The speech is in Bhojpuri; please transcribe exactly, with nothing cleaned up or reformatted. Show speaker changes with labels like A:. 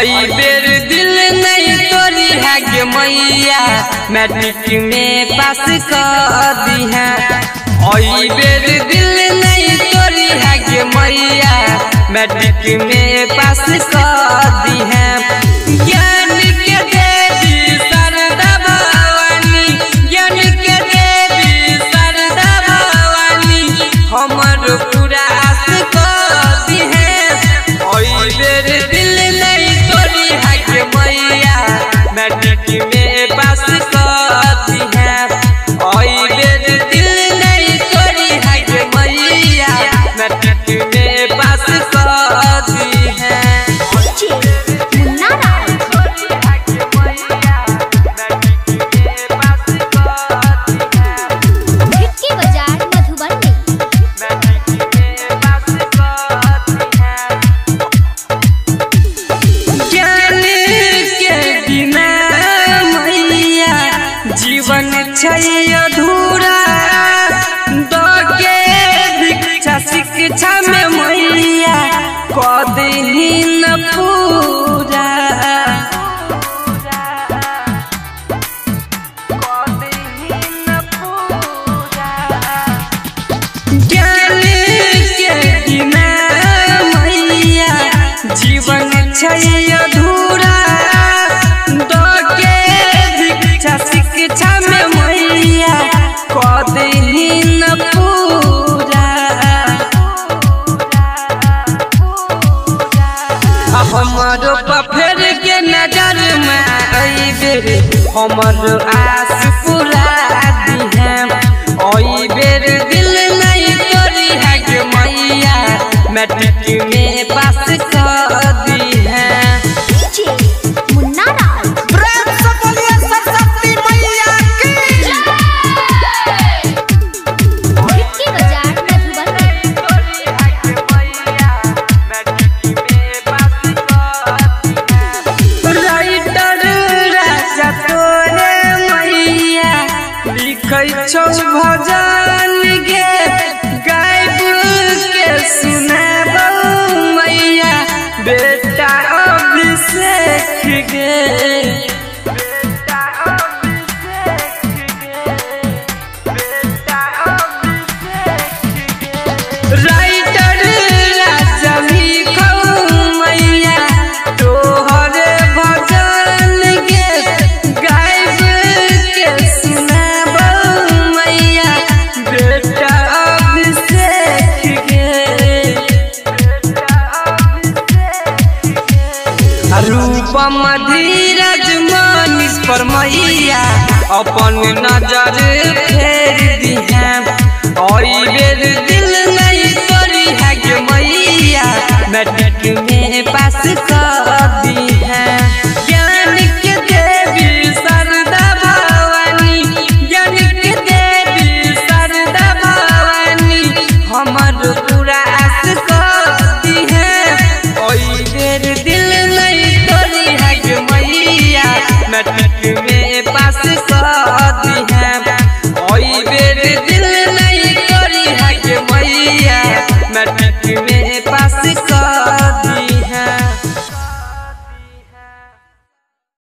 A: ओई बेर दिल नहीं तोरी है गे मैया मैट्रिक में पास कर दी है। ओई बेर दिल नहीं तोरी है गे मैया मैट्रिक में पास कर दी है। ज्ञान के देवी शारदा भवानी ज्ञान के देवी शारदा भवानी हमर पूरा आस कर दी है। ओई बेर दिल नहीं तोरी है गे मैया मैट्रिक में पास कर दी है। ओई बेर दिल नहीं तोरी है गे मैया मैट्रिक में पास कर दी है। जीवन छै अधूरा दगे भिक्षा शिक्षा में मैया कऽ दही न पूरा। ज्ञान के बिना मैया जीवन छै अधूरा दगे भिक्षा शिक्षा में मैया कऽ दही न पूरा। हमरो पफेर के नजर में आई बेर हमर आस पूरा दी है। ओई बेर दिल नहीं तोरी है गे मैया मैट्रिक में पास कर दी है। भजन गे गायब के सुनाबो मैया बेटा अभिषेक गे। राइटर राजा लिखौ मैया तोहर भजन गे गायब के सुनाबो बेटा अभिषेक गे। रूपम धीरज मनीष पर मैया अपन नजर फेर दी है। ओई बेर दिल नहीं तोरी है गे मैया मैट्रिक